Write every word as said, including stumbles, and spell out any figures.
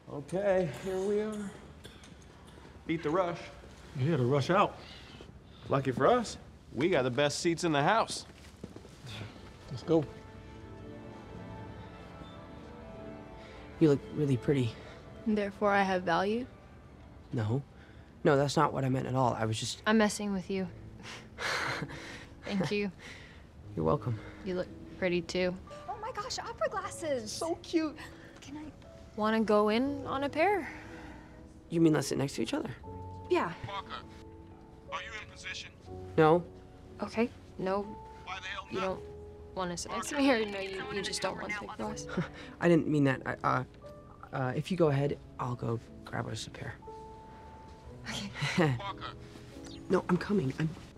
Okay, here we are. Beat the rush. Yeah, to rush out. Lucky for us, we got the best seats in the house. Let's go. You look really pretty. Therefore, I have value. No. No, that's not what I meant at all. I was just... I'm messing with you. Thank you. You're welcome. You look pretty too. Oh my gosh, opera glasses. So cute. Can I? Want to go in on a pair? You mean let's sit next to each other? Yeah. Parker, are you in position? No. Okay. No, Why the hell you not? don't want to sit next to me, or no, you, you just don't want to take the glass? I didn't mean that. I, uh, uh, if you go ahead, I'll go grab us a pair. Parker, No, I'm coming. I'm...